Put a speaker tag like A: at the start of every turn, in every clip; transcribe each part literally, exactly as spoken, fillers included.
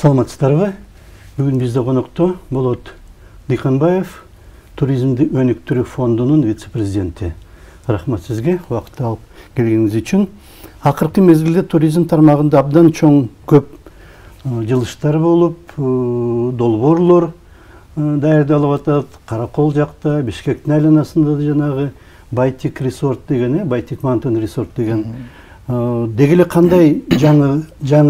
A: Саламатсыздарбы? Бүгін бізде қонақта Болот Диханбаев, туризмді өнүктүрүү фондунун вице-президенти. Рахмат сизге убакыт алып келгениңиз үчүн. Акыркы мезгилде туризм тармагында абдан чоң көп жылыштар болуп, долбоорлор даярдалып атат. Каракол жакта, Бишкектин айланасында да жанагы Байтик Resort деген, Байтик Mountain Resort деген дегеле кандай жаңы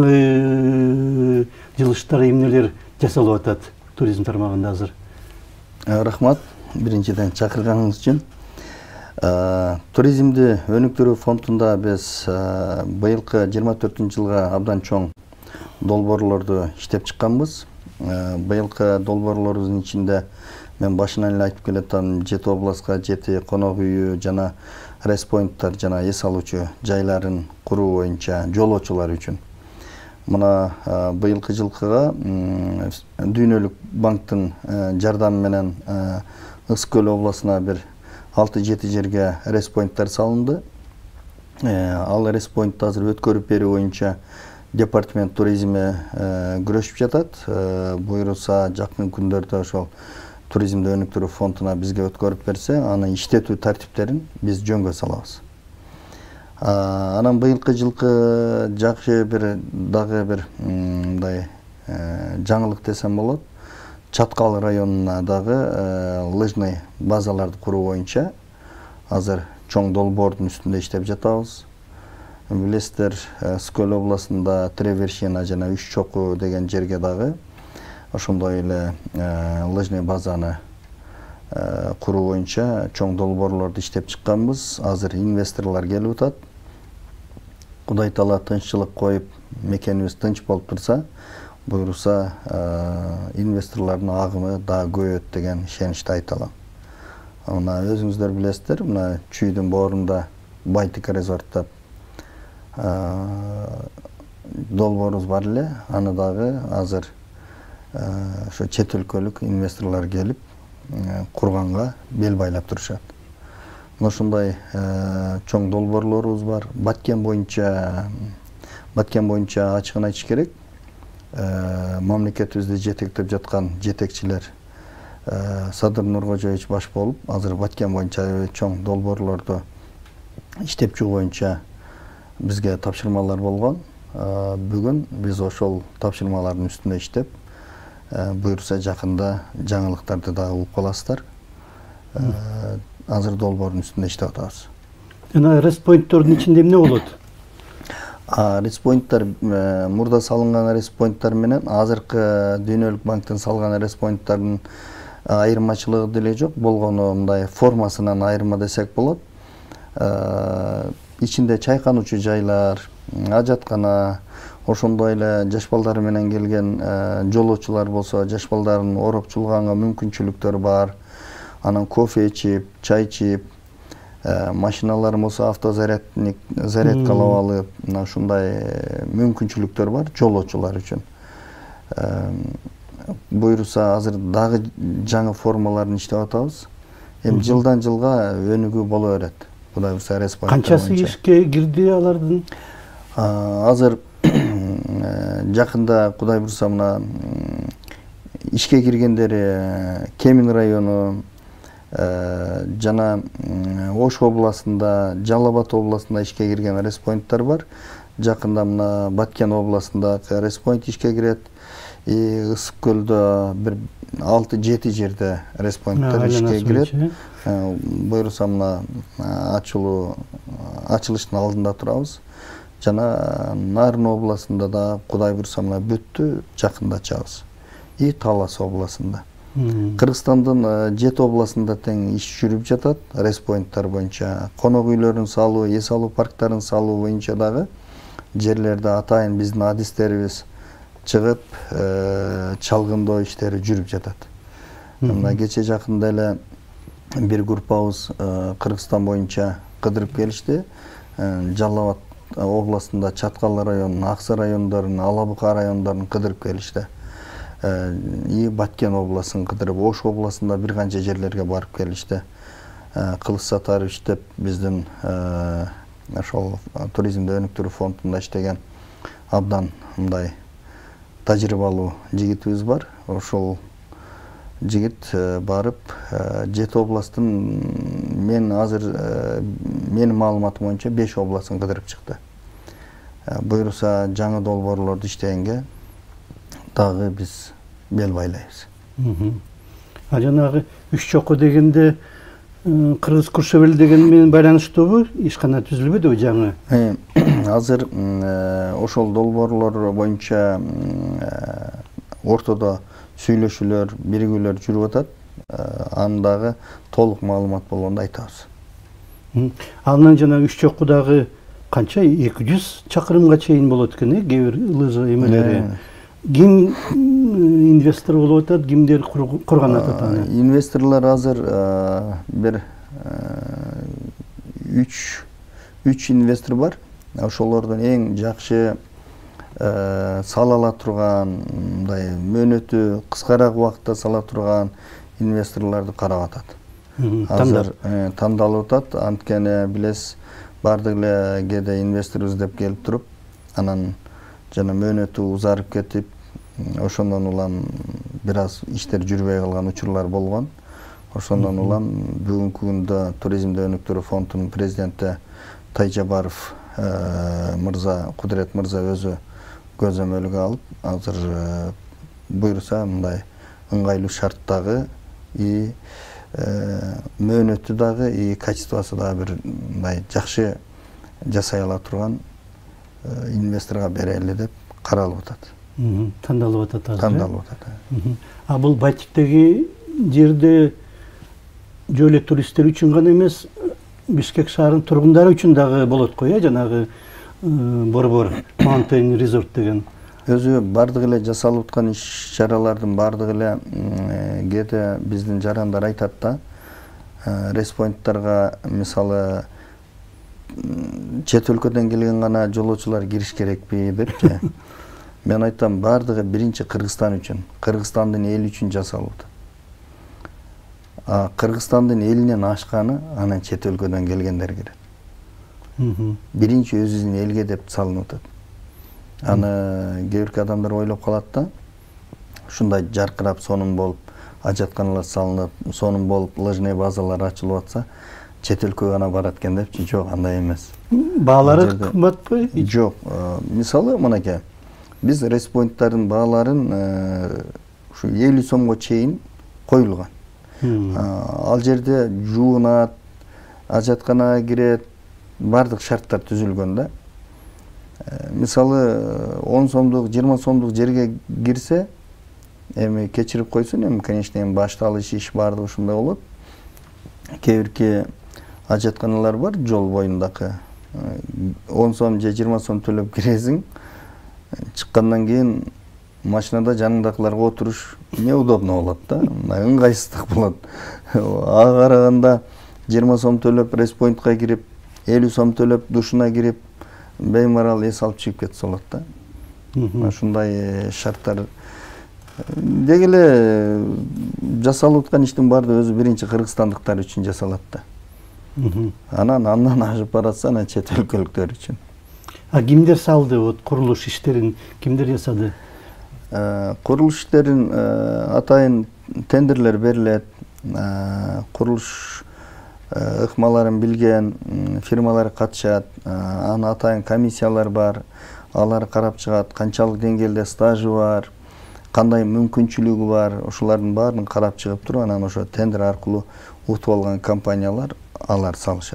A: жаңы жылыштар, эмнелер жасалып атат туризм тармагында азыр?
B: Рахмат, биринчиден чакырганыңыз үчүн. Туризмди өнүктүрүү фондунда биз быйылкы жыйырма төртүнчү жылга абдан чоң долбоорлорду иштеп чыкканбыз. Быйылкы долбоорлорубуздун ичинде мен башынан эле айтып келатам, жети областка жети конок үйү жана респойнттар жана эс алуучу жайларын куруу боюнча жолоочулар үчүн. Мына быйылкы жылкыга Дүйнөлүк банктын жардамы менен Ысык көл областына бир алты жети жерге респойнттар салынды. Ал респойнтты азыр өткөрүп берүү боюнча департамент туризми күрөшүп жатат. Буйруса жакын күндөрдө ошол туризмди өнүктүрүү фондуна бизге өткөрүп берсе, анын иштетүү тартиптерин биз жөнгө салабыз. Анан быйылкы жылкы жакшы бир дагы бир мындай жаңылык десем болот. Чаткал районуна дагы лыжный базаларды куруу боюнча азыр чоң долбоордун үстүндө иштеп жатабыз. Билесиздер, Ысык көл областында Тревершина жана Үч чоку деген жерге дагы ошондой эле лыжный базаны куруу боюнча чоң долбоорлорду иштеп чыкканбыз. Азыр инвесторлор келип атат. Кудай таала тынччылык коюп, мекенибиз тынч болуп турса, буйруса инвесторлордун агымы дагы көбөйөт деген ишеничти айта алам. Мына өзүңүздөр билесиздер, мына Чүйдүн боорунда Байтик Resort деп долбоорубуз бар эле. Аны дагы азыр ошо чет өлкөлүк инвесторлор келип курганга бел байлап турушат. Ошондой чоң долбоорлорубуз бар. Баткен боюнча Баткен боюнча ачыгын айтыш керек. Мамлекетибизди жетектеп жаткан жетекчилер Садыр Нуркожоевич баш болуп, азыр Баткен боюнча чоң долбоорлорду иштеп чыгуу боюнча бизге тапшырмалар болгон. Бүгүн биз ошол тапшырмалардын үстүндө иштеп, буйруса жакында жаңылыктарды дагы угуп каласыздар. Азыр долбоордун үстүндө иштеп атабыз.
A: Жана респойнттордун ичинде эмне болот?
B: Респойнттар мурда салынган респойнттар менен азыркы Дүйнөлүк банктын салган респойнттардын айырмачылыгы деле жок. Болгону мындай формасынан айырма десек болот. Ичинде чайкануучу жайлар, ажаткана, ошондой эле жаш балдар менен келген жолоочулар болсо, жаш балдардын оропчулганга мүмкүнчүлүктөрү бар. Анан кофе ичип, чай ичип, машиналар болсо автозарядник зарядкалап алып, мына ушундай мүмкүнчүлүктөр бар жолоочулар үчүн. Буйруса азыр дагы жаңы формаларын иштеп атабыз. Эми жылдан жылга өнүгүү боло берет. Кудай буйруса респойнт.
A: Канчасы ишке кирди алардын?
B: Азыр жакында Кудай буйруса мына ишке киргендери Кемин району жана Ош областында, Жалал Абад областында ишке кирген респойнттар бар. Жакында мына Баткен областында респойнт ишке кирет. Ысык көлдө бир алты жети жерде респойнттар ишке кирет. Буйруса мына ачылуу ачылыштын алдында турабыз. Жана Нарын областында да Кудай буйруса мына бүттү, жакында ачабыз. И Талас областында. Кыргызстандын жети областында тең иш жүрүп жатат. Респойнттар боюнча конок үйлөрүн салуу, эс алуу парктарын салуу боюнча дагы жерлерде атайын биздин адистерибиз чыгып, чалгындоо иштери жүрүп жатат. Мына кече жакында эле бир группабыз Кыргызстан боюнча кыдырып келишти. Жалал Абад областында Чаткал районунун, Аксы райондорун, Ала Бука райондорун кыдырып келишти. И Баткен областын кыдырып, Ош областында бир канча жерлерге барып келишти. Кылыч Сатарович деп биздин ошол туризмди өнүктүрүү фондунда иштеген абдан мындай тажрыйбалуу жигитибиз бар. Ошол жигит барып жети областтын, мен азыр менин маалыматым боюнча беш областын кыдырып чыкты. Буюрса жаңы долбоорлорду иштегенге дагы биз бел байлайбыз.
A: А жанагы үч чокуу дегенде Кыргыз Куршевел деген менен байланыштуубу? Ишкана түзүлбөдүбү жаңы?
B: Азыр ошол долбоорлор боюнча ортодо сүйлөшүүлөр, биригүүлөр жүрүп атат. Андагы толук маалымат болгондо айтабыз.
A: Андан жанагы үч чокудагы канча эки жүз чакырымга чейин болот экен, э, кээ бир лыжа эмелери. Ким инвестор болуп атат, кимдер курган атат аны?
B: Инвесторлор азыр бир үч үч инвестор бар. Ошолордун эң жакшы сала ала турган, мындай мөөнөтү кыскараак убакытта сала турган инвесторлорду карап атат. Азыр тандалып атат. Анткени билесиз, бардык эле кээде инвестор издеп келип туруп, анан жана мөөнөтү узарып кетип, ошондон улам бир аз иштер жүрбөй калган учурлар болгон. Ошондон улам бүгүнкү күндө Туризмди өнүктүрүү фондунун президенти Тайжабаров мырза, Кудурет мырза өзү көзөмөлгө алып, азыр буйруса мындай ыңгайлуу шарттагы и мөөнөтү дагы и качествосу дагы бир мындай жакшы жасай ала турган инвесторго берели деп каралып атат.
A: Тандалып атат азыр.
B: Тандалып атат.
A: А бул Балтиктеги жерде жөө эле туристтер үчүн гана эмес, Бишкек шаарынын тургундары үчүн дагы болот го, э, жанагы Борбор Mountain Resort деген.
B: Өзү бардык эле жасалып аткан иш-чаралардын бардык эле кээде биздин жарандар айтат да, респоинттарга мисалы чет өлкөдөн келген гана жолоочулар кириш керекпи депчи. Мен айтам, бардыгы биринчи Кыргызстан үчүн, Кыргызстандын эли үчүн жасалып атат. А Кыргызстандын элинен ашканы анан чет өлкөдөн келгендер кирет. Биринчи өзүбүздүн элге деп салынып атат. Аны кээ бир адамдар ойлоп калат да, ушундай жаркырап сонун болуп, ажатканалар салынып, сонун болуп, лыжный базалар ачылып атса, чет өлкөгө гана барат экен депчи. Жок, андай эмес.
A: Баалары кымбатпы?
B: Жок. Мисалы, мынакей, биз респоинттардын бааларын ушу элүү сомго чейин коюлган. Ал жерде жуунат, ажатканага кирет, бардык шарттар түзүлгөн да. Мисалы, он сомдук, жыйырма сомдук жерге кирсе, эми кечирип койсун, эми конечно эми башталыш иш бардыгы ушундай болот. Кээ бирки ажатканалар бар жол боюндагы. он сом же жыйырма сом төлөп киресиң, чыккандан кийин машинада жаныңдакыларга отуруш неудобно болот да, ыңгайсыздык болот. Ага караганда жыйырма сом төлөп респоинтка кирип, элүү сом төлөп душуна кирип, беймарал эс алып чыгып кетсе болот да. Ушундай шарттар деги эле жасалып аткан иштин баардыгы өзү биринчи кыргызстандыктар үчүн жасалат да. Анан андан ашып баратса, анан чет өлкөлүктөр үчүн.
A: А кимдер салды, вот курулуш иштерин кимдер жасады?
B: Курулуш иштерин атайын тендерлер берилет. Курулуш ыкмаларын билген фирмалар катышат. Анын атайын комиссиялар бар. Алар карап чыгат, канчалык деңгээлде стажы бар, кандай мүмкүнчүлүгү бар, ошолордун баарын карап чыгып туруп, анан ошо тендер аркылуу утуп алган компаниялар алар салышат.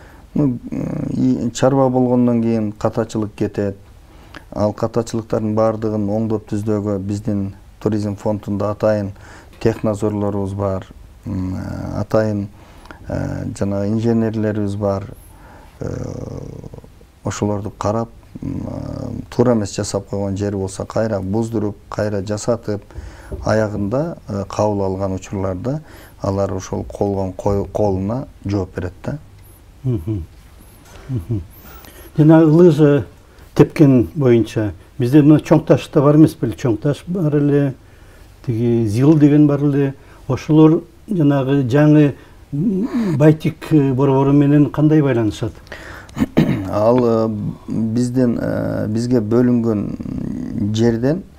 B: Чарба болгондон кийин катачылык кетет. Ал катачылыктардын баардыгын оңдоп түздөгө биздин туризм фондунда атайын техназорлорубуз бар, атайын жана инженерлерибиз бар. Ошолорду карап, туура эмес жасап койгон жери болсо кайра буздуруп, кайра жасатып, аягында кабыл алган учурларда алар ошол колгон колуна жооп берет да.
A: Жана лыжа тепкен боюнча бизде мына чоң ташта бар эмес беле? Чоң таш бар эле, тиги зил деген бар эле. Ошолор жанагы жаңы Балтик борбору менен кандай байланышат?
B: Ал бизден бизге бөлүнгөн жерден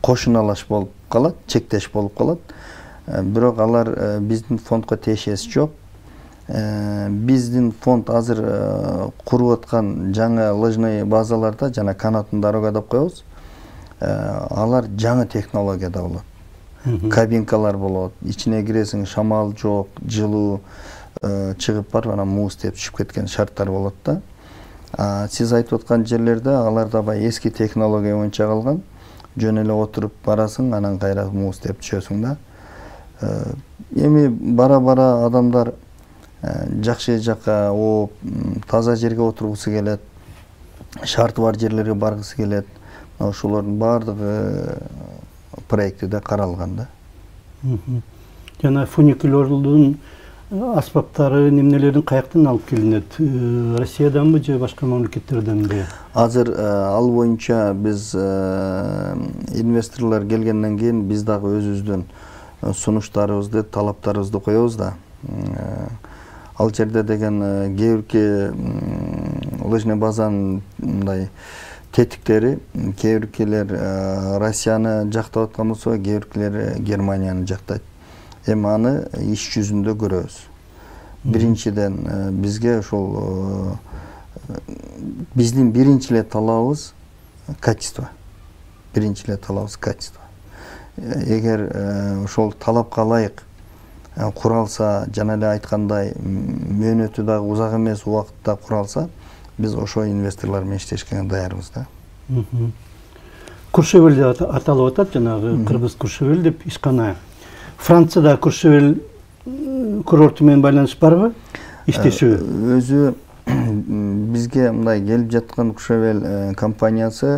B: кошуналаш болуп калат, чектеш болуп калат. Бирок алар биздин фондко тиешеси жок. Биздин фонд азыр куруп аткан жаңы лыжный базаларда жана канатын дорога деп коебуз. Алар жаңы технологияда болот. Кабинкалар болот, ичине киресиң, шамал жок, жылуу чыгып барып анан муз теп түшүп кеткен шарттар болот да. Сиз айтып аткан жерлерде алар дабай эски технология боюнча калган. Жөн эле отуруп барасың, анан кайра муз теп түшөсүң да. Эми бара-бара адамдар жакшы жакка ооп, таза жерге отургусу келет, шарты бар жерлерге баргысы келет. Ошолордун баардыгы проектиде каралган да.
A: Жана фуникулёрдун аспаптары, немнелерин каяктан алып келинет? Россияданбы же башка мамлекеттерденби?
B: Азыр ал боюнча биз инвесторлор келгенден кийин биз дагы өзүбүздүн сунуштарыбызды, талаптарыбызды коебуз да. Ал жерде деген кээ бирки лыжный базанын мындай тетиктери, кээ биркилер Россияны жактап аткан болсо, кээ биркилер Германияны жактайт. Эми аны иш жүзүндө көрөбүз. Биринчиден бизге ошол биздин биринчи эле талабыбыз качество. Биринчи эле талабыбыз качество. Эгер ошол талапка ылайык куралса, жана эле айткандай, мөөнөтү дагы узак эмес убакытта куралса, биз ошо инвесторлор менен иштешке даярбыз да.
A: Куршевел деп аталып атат, жанагы кыргыз Куршевел деп ишкана. Францияда Куршевел курорту менен байланыш барбы? Иштешүү?
B: Өзү бизге мындай келип жаткан Куршевел компаниясы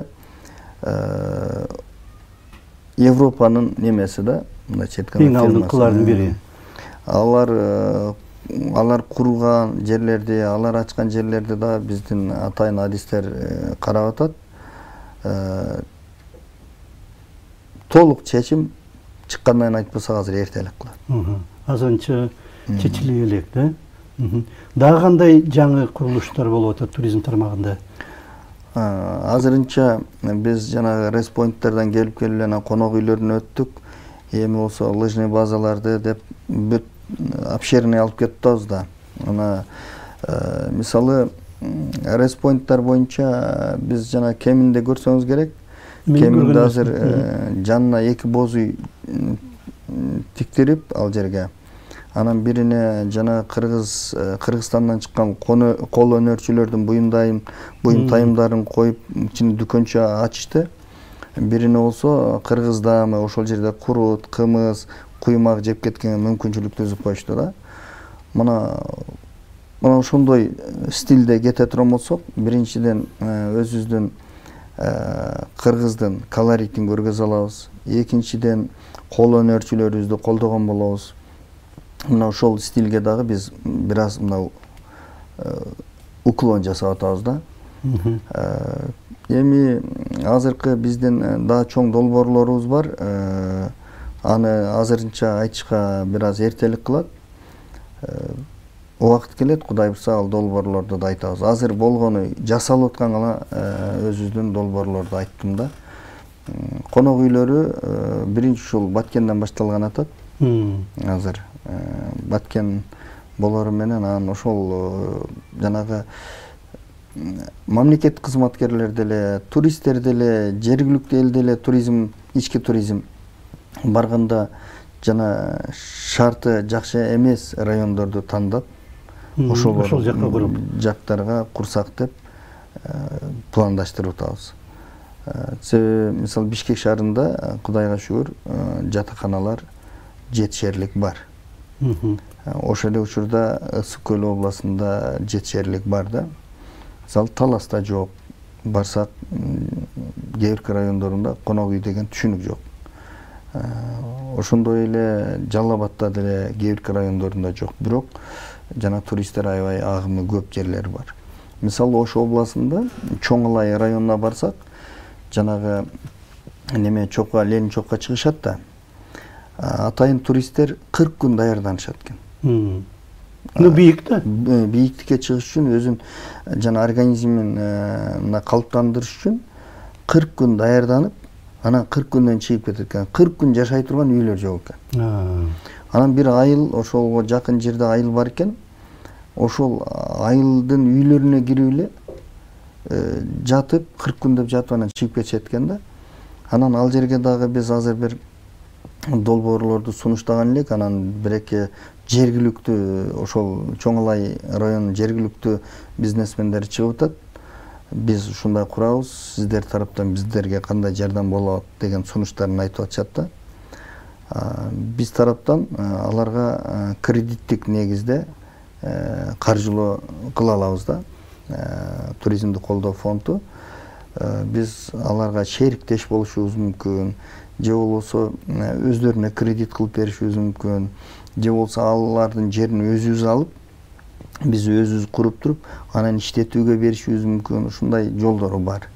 B: Европанын немеси да, мындай четкан
A: эң алдыңкылардын бири.
B: Алар алар курган жерлерди, алар ачкан жерлерди да биздин атайын адистер карап атат. Толук чечим чыккандан айтпасак азыр эрте элек кылат.
A: Азанча чечилип элек да. Дагы кандай жаңы курулуштар болуп атат туризм тармагында?
B: Азырынча биз жанагы респойнттерден келип келип эле конок үйлөрүнө өттүк. Эми болсо лыжный базаларды деп бүт обширный алып кетип атабыз да. Ана мисалы респойнттар боюнча биз жана кеминде көрсөңүз керек. Кеминде азыр жанына эки боз үй тиктирип ал жерге. Анан бирине жана Кыргыз Кыргызстандан чыккан кол өнөрчүлөрдүн буюмдайын, буюм тайымдарын коюп, ичине дүкөнчө ачышты. Бирине болсо Кыргызда ошол жерде курут, кымыз, куймак жеп кеткен мүмкүнчүлүк түзүп коюшту да. Мына мына ошондой стилде кете турган болсок, биринчиден өзүбүздүн Кыргыздын колоритин көргөзө алабыз. Экинчиден кол өнөрчүлөрүбүздү колдогон болобуз. Мына ошол стилге дагы биз бир аз мына уклон жасап атабыз да. Эми азыркы биздин дагы чоң долбоорлорубуз бар. Аны азырынча айтышка бир аз эртелик кылат. Убакыт келет, Кудай буйрса ал долбоорлорду да айтабыз. Азыр болгону жасалып аткан гана өзүбүздүн долбоорлорду айттым да. Конок үйлөрү биринчи ушул Баткенден башталган атат. Азыр Баткен болору менен анан ошол жанагы мамлекет кызматкерлер деле, туристтер деле, жергиликтүү эл деле туризм, ички туризм барганда жана шарты жакшы эмес райондорду тандап, ошол
A: жакка куруп,
B: жактарга курсак деп пландаштырып атабыз. Себеби мисалы Бишкек шаарында Кудайга шүгүр жатаканалар жетишерлик бар. Ошол эле учурда Ысык көл областында жетишерлик бар да. Мисалы Таласта жок. Барсак кээ бирки райондорунда конок үй деген түшүнүк жок. Ошондой эле Жалал Абадта деле кээ бирки райондорунда жок. Бирок жана туристтер аябай агымы көп жерлер бар. Мисалы Ош областында Чоңалай районуна барсак, жанагы неме чокка, Ленин чокка чыгышат да. Атайын туристтер кырк күн даярданышат экен.
A: Ну бийик да.
B: Бийиктикке чыгыш үчүн өзүн жана организмин калыптандырыш үчүн кырк күн даярданып, Анан кырк күндөн чыгып кетет экен. кырк күн жашай турган үйлөр жок экен. Анан бир айыл ошолго жакын жерде айыл бар экен. Ошол айылдын үйлөрүнө кирип эле жатып кырк күн деп жатып анан чыгып кетишет экен да. Анан ал жерге дагы биз азыр бир долбоорлорду сунуштаган элек. Анан бир-эки жергиликтүү ошол Чоңалай районунун жергиликтүү бизнесмендери чыгып атат. Биз ушундай курабыз, сиздер тараптан биздерге кандай жардам болот деген сунуштарын айтып атышат да. Биз тараптан аларга кредиттик негизде каржылоо кыла алабыз да. Туризмди колдоо фонду. Биз аларга шериктеш болушубуз мүмкүн, же болбосо өздөрүнө кредит кылып беришибиз мүмкүн, же болбосо алардын жерин өзүбүз алып, биз өзүбүз куруп туруп, анан иштетүүгө беришибиз мүмкүн. Ушундай жолдору бар.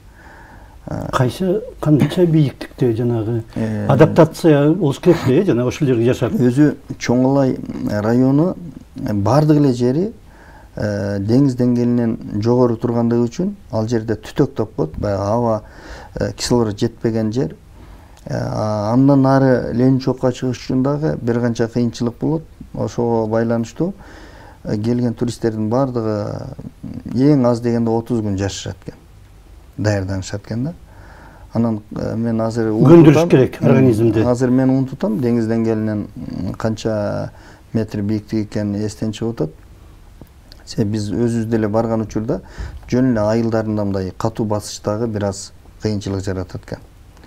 A: Кайсы канча бийиктикте жанагы адаптация болуш керек да, жана ошол жерге жашап.
B: Өзү Чоңалай району бардык эле жери деңиз деңгээлинен жогору тургандыгы үчүн ал жерде түтөк топ болот, баягы аба кислород жетпеген жер. Андан ары Ленчокко чыгыш үчүн дагы бир канча кыйынчылык болот. Ошого байланыштуу келген туристтердин бардыгы эң аз дегенде отуз күн жашашат экен. Даярданышат экен да. Анан мен азыр
A: көндүрүш керек организмди.
B: Азыр мен унутутам, деңиз деңгээлинен канча метр бийиктик экени эстен чыгып атат. Биз өзүбүз деле барган учурда жөн эле айылдарында мындай катуу басыштагы бир аз кыйынчылык жаратат экен.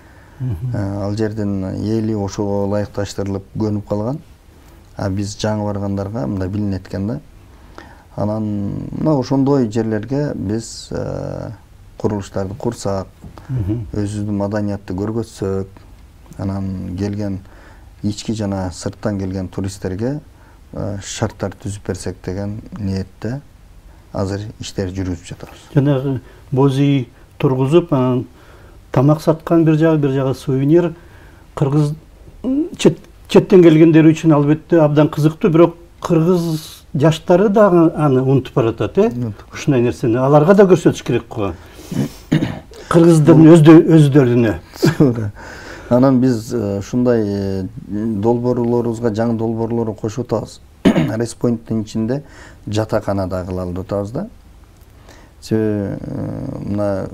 B: Ал жердин эли ошого ылайыкташтырылып көнүп калган. А биз жаңы баргандарга мындай билинет экен да. Анан мына ошондой жерлерге биз курулуштарды курсак, өзүбүздүн маданиятты көргөтсөк, анан келген ички жана сырттан келген туристтерге шарттар түзүп берсек деген ниетте азыр иштер жүргүзүп жатабыз.
A: Жанагы боз үй тургузуп, анан тамак саткан бир жагы, бир жагы сувенир, кыргыз четтен келгендер үчүн албетте абдан кызыктуу, бирок кыргыз жаштары дагы аны унутуп баратат, э? Ушундай нерсени аларга да көрсөтүш керек го. Кыргыздын өздөрүнө.
B: Анан биз ушундай долбоорлорубузга жаңы долбоорлорду кошуп атабыз. Респойнттун ичинде жатакана да кылалы деп атабыз да. Себеби мына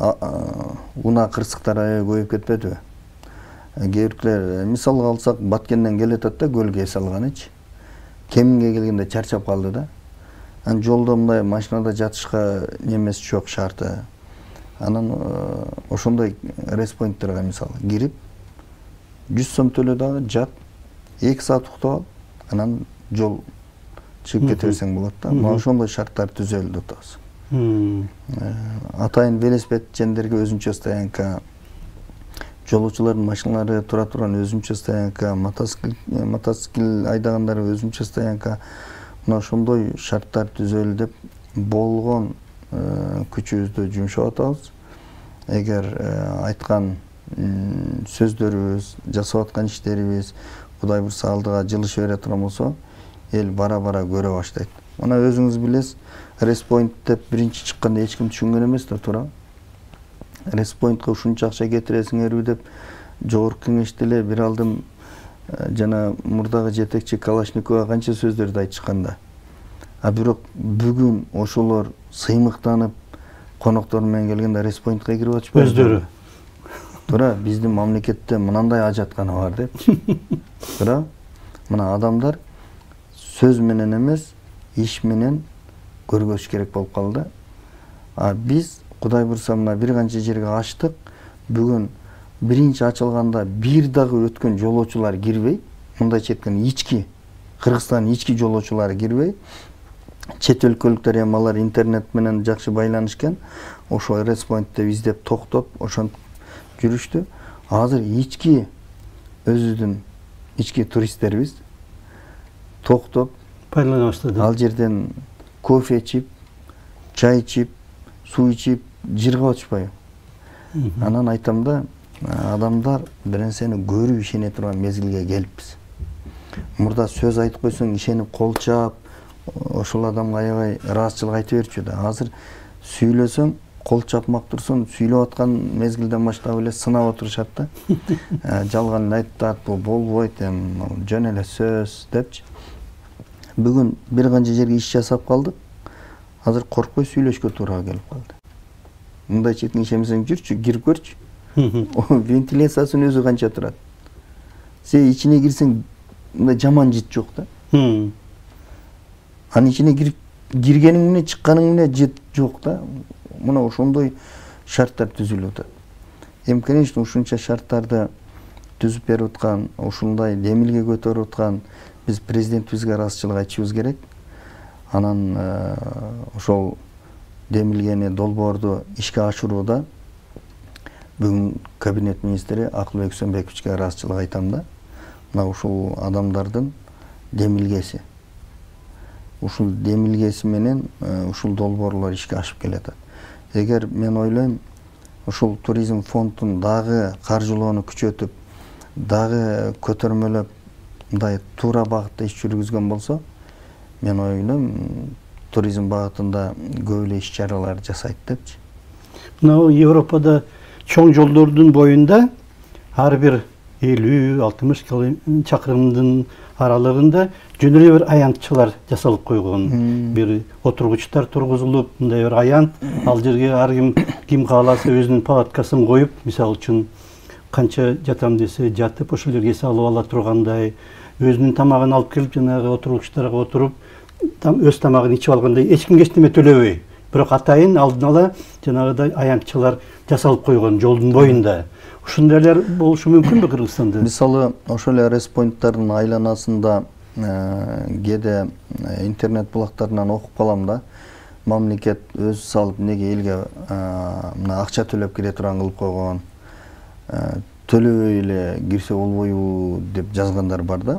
B: унаа кырсыктар аябай көбөйүп кетпедиби? Кээбиркилер мисалга алсак Баткенден келет атат да көлгө эс алганычы. Кеминге келгенде чарчап калды да. Анан жолдо мындай машинада жатышка немеси жок, шарты. Анан ошондой респойнттерге мисалы кирип жүз сом төлө дагы жат, эки саат уктап ал, анан жол чыгып кете берсең болот да. Мына ошондой шарттар түзөлү деп атабыз. Атайын велосипед жендерге өзүнчө стоянка, жолоочулардын машиналары тура турган өзүнчө стоянка, мотоцикл айдагандар өзүнчө стоянка. Мына ошондой шарттар түзөлү деп болгон күчүбүздү жумшап атабыз. Эгер айткан сөздөрүбүз, жасап аткан иштерибиз Кудай буйрса алдыга жылыша бере турган болсо, эл бара-бара көрө баштайт. Мына өзүңүз билесиз, Респойнт деп биринчи чыкканда эч ким түшүнгөн эмес да, туура. Респойнтко ушунча акча кетиресиңерби деп жогорку кеңеште эле бир алдым жана мурдагы жетекчи Калашникова канча сөздөрдү айтышкан да. А бирок бүгүн ошолор сыймыктанып коноктор менен келгенде Респойнтка кирип атышпайбы? Өздөрү. Туура, биздин мамлекетте мынандай ажаткана бар деп. Туура. Мына адамдар сөз менен эмес, иш менен көргөзүш керек болуп калды. А биз Кудай буйрса мына бир канча жерге ачтык. Бүгүн биринчи ачылганда бир дагы өткөн жолоочулар кирбей, мындайча айтканда ички Кыргызстандын ички жолоочулары кирбей, чет өлкөлүктөр эми алар интернет менен жакшы байланышкан, ошо Респойнтте издеп токтоп, ошентип жүрүштү. Азыр ички өзүбүздүн ички туристтерибиз токтоп
A: пайдалана баштады.
B: Ал жерден кофе ичип, чай ичип, суу ичип жыргап атышпайбы? Анан айтам да, адамдар бир нерсени көрүп ишене турган мезгилге келиппиз. Мурда сөз айтып койсоң ишенип кол чаап, ошол адамга аябай ыраазычылык айтып берчү да. Азыр сүйлөсөң кол чапмак турсун, сүйлөп аткан мезгилден баштап эле сынап отурушат да. Жалган айтат, бул болбойт, эми жөн эле сөз депчи. Бүгүн бир канча жерге иш жасап калдык. Азыр коркпой сүйлөшкө туура келип калды. Мындай чектен ишемесең жүрчү, кирип көрчү. Вентиляциясынын өзү канча турат. Сен ичине кирсең, мындай жаман жит жок да. Анын ичине кирип киргениң менен чыкканың менен жит жок да. Мына ошондой шарттар түзүлүп атат. Эми конечно ушунча шарттарды түзүп берип аткан, ушундай демилге көтөрүп аткан биз президентибизге ыраазычылык айтышыбыз керек. Анан ошол демилгени, долбоорду ишке ашырууда бүгүн кабинет министри Акылбек Үсөнбековичке ыраазычылык айтам да. Мына ушул адамдардын демилгеси. Ушул демилгеси менен ушул долбоорлор ишке ашып келатат. Эгер мен ойлойм, ушул туризм фондун дагы каржылоону күчөтүп, дагы көтөрмөлөп, мындай туура багытта иш жүргүзгөн болсо, мен ойлойм, туризм багытында көп эле иш чаралар жасайт депчи.
A: Мына Европада чоң жолдордун боюнда ар бир элүү алтымыш чакырымдын аралыгында жөн эле бир аянтчылар жасалып койгон. Бир отургучтар тургузулуп, мындай бир аянт, ал жерге ар ким ким кааласа өзүнүн палаткасын коюп, мисалы үчүн канча жатам десе жатып, ошол жерге салып ала тургандай, өзүнүн тамагын алып келип, жанагы отургучтарга отуруп, өз тамагын ичип алгандай, эч кимге эчтеме төлөбөй. Бирок атайын алдын ала жанагыдай аянтчылар жасалып койгон жолдун боюнда. Ушундайлар болушу мүмкүнбү Кыргызстанда?
B: Мисалы, ошол эле респоинттардын айланасында кээде интернет булактарынан окуп калам да. Мамлекет өзү салып, неге элге мына акча төлөп кире турган кылып койгон, төлөбөй эле кирсе болбойбу деп жазгандар бар да.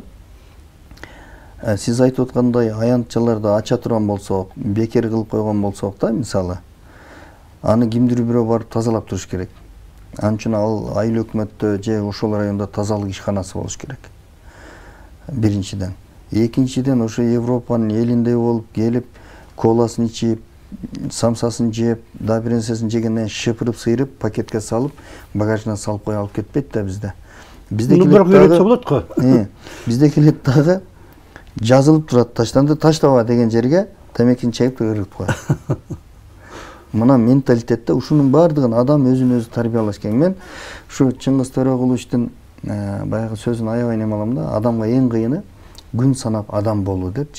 B: Сиз айтып аткандай аянтчыларды ача турган болсок, бекер кылып койгон болсок да, мисалы, аны кимдир бирөө барып тазалап туруш керек. Анын үчүн ал айыл өкмөттө же ошол райондо тазалык ишканасы болуш керек. Биринчиден. Экинчиден, ошо Европанын элиндей болуп келип, коласын ичип, самсасын жеп, да бир нерсесин жегенден шыпырып, сыйрып, пакетке салып, багажына салып коюп алып кетпейт да бизде. Бизде
A: келет болот го.
B: Бизде келет дагы жазылып турат, таштанды, таштаба деген жерге темекини чегип ыргытып коет. Мына менталитетте ушунун бардыгын адам өзүн өзү тарбиялаш керек. Мен ушу Чыңгыз Төрөгуловичтин баягы сөзүн аябай неме алам да, адамга эң кыйыны күн санап адам болуу депчи.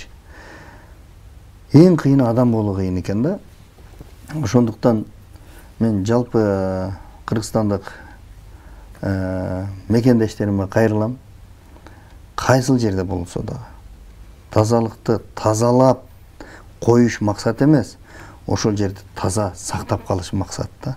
B: Эң кыйыны адам болуу кыйын экен да. Ошондуктан мен жалпы кыргызстандык мекендештериме кайрылам. Кайсыл жерде болсо да тазалыкты тазалап коюш максат эмес, ошол жерди таза сактап калыш максат да.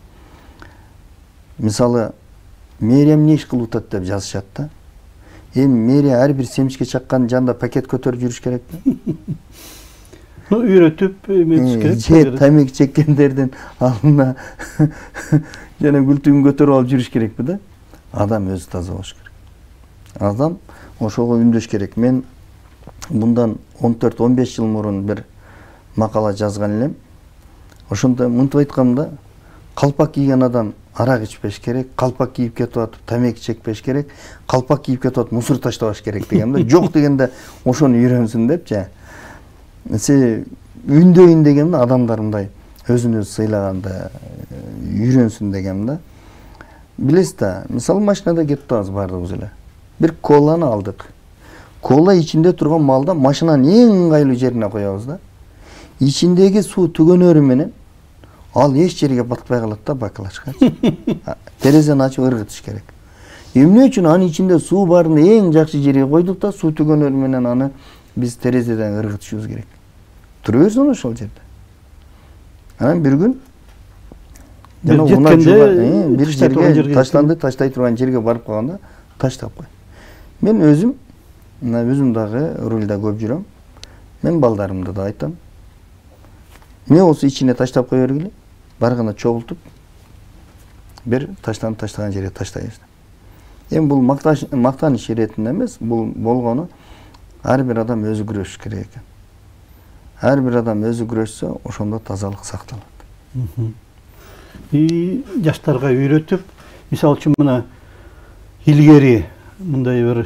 B: Мисалы, мэрия эмне иш кылып атат деп жазышат да. Эми мэрия ар бир семчке чаккан жанында пакет көтөрүп жүрүш керек да.
A: Ну, үйрөтүп эметиш керек.
B: Же тамеки чеккендердин алдына жана күлтүгүн көтөрүп алып жүрүш керекпи да. Адам өзү таза болуш керек. Адам ошого үндөш керек. Мен bundan он төрт он беш жыл мурун бир макала жазган элем. Ошондо мынтип айткамда, калпак кийген адам арак ичпеш керек, калпак кийип кетип атып тамеки чекпеш керек, калпак кийип кетип атып мусор таштабаш керек дегенде, жок дегенде ошону үйрөнсүн депчи. Се үндөйүн дегенде адамдар мындай өзүн өзү сыйлаганды үйрөнсүн дегенде. Билесиз да, мисалы машинада кетип атабыз бардыгыбыз эле. Бир коланы алдык. Кола ичинде турган малда машинанын эң ыңгайлуу жерине коебуз да. Ичиндеги суу түгөнөрү менен ал эч жерге батпай калат да баклажка. Терезени ачып ыргытыш керек. Эмне үчүн анын ичинде суу барын эң жакшы жерге койдук да, суу түгөнөрү менен аны биз терезеден ыргытышыбыз керек. Тура берсин ошол жерде. Анан бир күн жана жеткенде бир жерге таштанды, таштай турган жерге барып калганда таштап кой. Мен өзүм мына өзүм дагы рульда көп жүрөм. Мен балдарымды да айтам. Не болсо ичине таштап кое бергиле. Барганда чогултуп бир таштан таштаган жерге таштайбыз. Эми бул мактаныш иретинде эмес, бул болгону ар бир адам өзү күрөшүш керек экен. Ар бир адам өзү күрөшсө, ошондо тазалык сакталат.
A: и жаштарга үйрөтүп, мисалы үчүн мына илгери мындай бир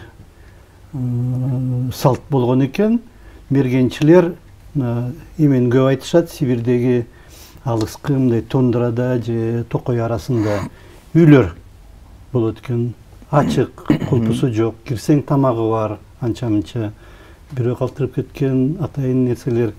A: салт болгон экен. Мергенчилер эмен көп айтышат, Сибирдеги алыскы мындай тундрада же токой арасында үйлөр болот экен. Ачык, кулпусу жок, кирсең тамагы бар, анча-мынча бирөө калтырып кеткен атайын нерселер,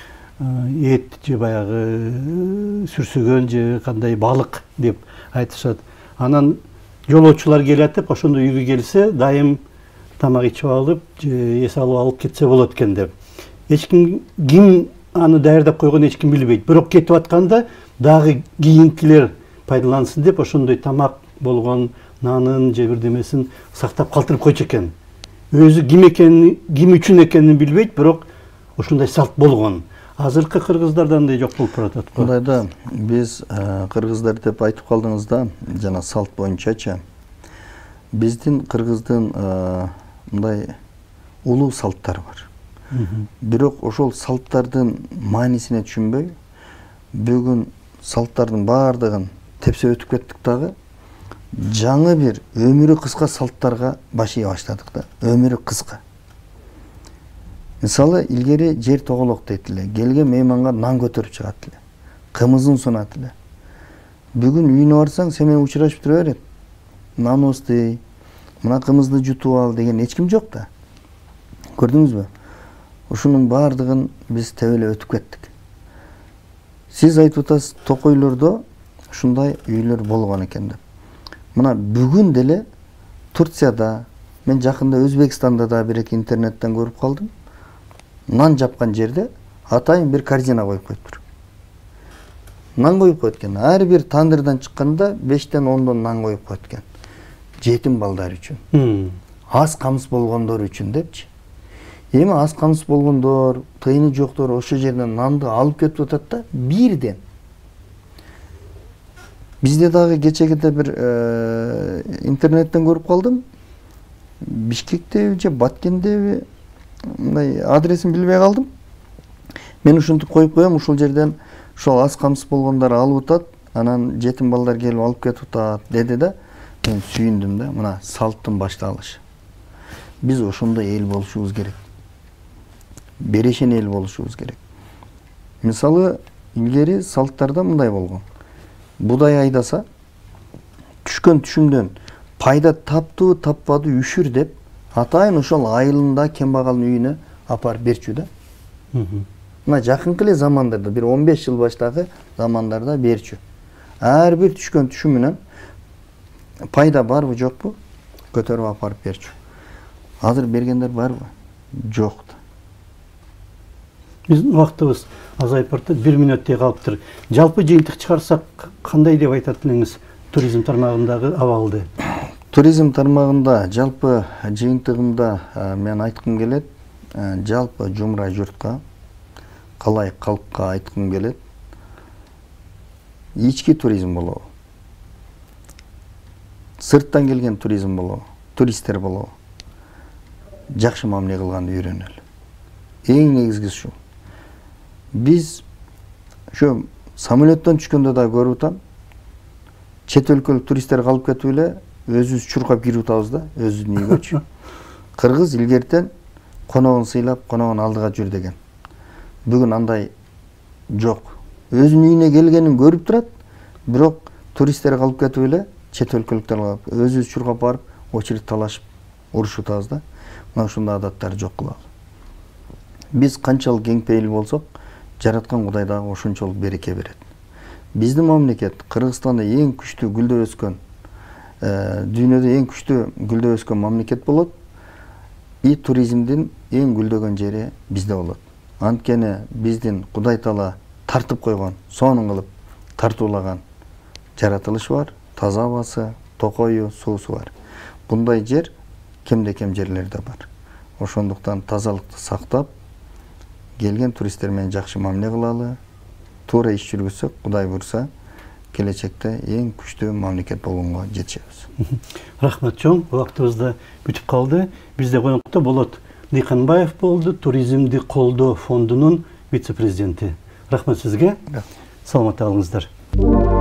A: эт же баягы сүрсүгөн же кандай балык деп айтышат. Анан жолоочулар келатып, ошондо үйгө келсе, дайым тамак ичип алып, же эс алып алып кетсе болот экен деп. Эч ким ким аны даярдап койгон эч ким билбейт. Бирок кетип атканда дагы кийинкилер пайдалансын деп ошондой тамак болгон нанын же бирдемесин сактап калтырып койчу экен. Өзү ким экенин, ким үчүн экенин билбейт, бирок ошондой салт болгон. Азыркы кыргыздарда андай жок болуп баратат го.
B: Мындайда биз кыргыздар деп айтып калдыңыз да, жана салт боюнчачы. Биздин кыргыздын мындай улуу салттары бар. Бирок ошол салттардын маанисине түшүнбөй, бүгүн салттардын баардыгын тепсе өтүп кеттик дагы, жаңы бир өмүрү кыска салттарга баш ийе баштадык да. Өмүрү кыска. Мисалы, илгери жер тоголок дейт эле. Келген мейманга нан көтөрүп чыгат эле. Кымызын сунат эле. Бүгүн үйүнө барсаң, сен менен учурашып тура берет. Нан остой, мына кымызды жутуп ал деген эч ким жок да. Көрдүңүзбү? Ушунун баардыгын биз тебеле өтүп кеттик. Сиз айтып атасыз, токойлордо ушундай үйлөр болгон экен деп. Мына бүгүн деле Турцияда, мен жакында Өзбекстанда да бир эки интернеттен көрүп калдым. Нан жапкан жерде атайын бир корзина коюп коюптур. Нан коюп коет экен. Ар бир тандырдан чыкканда бештен ондон нан коюп коет экен. Жетим балдар үчүн. Аз камсыз болгондор үчүн депчи. Эми аз камсыз болгондор, тыйыны жоктор ошо жерден нанды алып кетип атат да, бирден. Бизде дагы кечегиде бир интернеттен көрүп калдым. Бишкектеби же Баткендеби, мындай адресин билбей калдым. Мен ушинтип коюп коем, ушул жерден ушул аз камсыз болгондор алып атат, анан жетим балдар келип алып кетип атат деди да. Мен сүйүндүм да, мына салттын башталышы. Биз ошондой эл болушубуз керек. Берешен эл болушубуз керек. Мисалы, илгери салттарда мындай болгон. Будай айдаса, түшкөн түшүмдөн пайда таптыбы, таппады үшүр деп, атайын ошол айылында кембагалдын үйүнө апарып берчү да. Мына жакынкы эле замандарда, бир он беш жыл баштагы замандарда берчү. Ар бир түшкөн түшүмүнөн пайда барбы, жокпу, көтөрүп апарып берчү. Азыр бергендер барбы? Жок да.
A: Биздин убактыбыз азайып баратат, бир мүнөттөй калыптыр. Жалпы жыйынтык чыгарсак, кандай деп айтат элеңиз туризм тармагындагы абалды?
B: Туризм тармагында жалпы жыйынтыгында мен айткым келет, жалпы жумра журтка, калай калкка айткым келет. Ички туризм болобу? Сырттан келген туризм болобу? Туристтер болобу? Жакшы мамиле кылганды үйрөнөлү. Эң негизгиси ушу. Биз ошо самолеттон түшкөндө да көрүп атам. Чет өлкөлүк туристтер калып кетип эле өзүбүз чуркап кирип атабыз да, өзүнүн үйгөчү. Кыргыз илгертен коногун сыйлап, коногун алдыга жүр деген. Бүгүн андай жок. Өзүнүн үйүнө келгенин көрүп турат, бирок туристтер калып кетип эле чет өлкөлүктөр калып, өзүбүз чуркап барып, очередь талашып урушуп атабыз да. Мына ушундай адаттар жок кылалы. Биз канчалык кең пейил болсок, жараткан Кудай дагы ошончолук береке берет. Биздин мамлекет Кыргызстанда эң күчтүү гүлдөп өскөн, дүйнөдө эң күчтүү гүлдөп өскөн мамлекет болот. И туризмдин эң гүлдөгөн жери бизде болот. Анткени биздин Кудай Таала тартып койгон, сонун кылып тартуулаган жаратылыш бар, таза абасы, токою, суусу бар. Bunday жер кемде кем жерлерде бар. Ошондуктан тазалыкты сактап, келген туристтер менен жакшы мамиле кылалы, туура иш жүргүзсөк, Кудай буйрса, келечекте эң күчтүү мамлекет болгонго жетишебиз.
A: Рахмат чоң, убактыбызда бүтүп калды. Бизде конокто Болот Дыйканбаев болду, туризмди колдоо фондунун вице-президенти. Рахмат сизге. Саламат калыңыздар.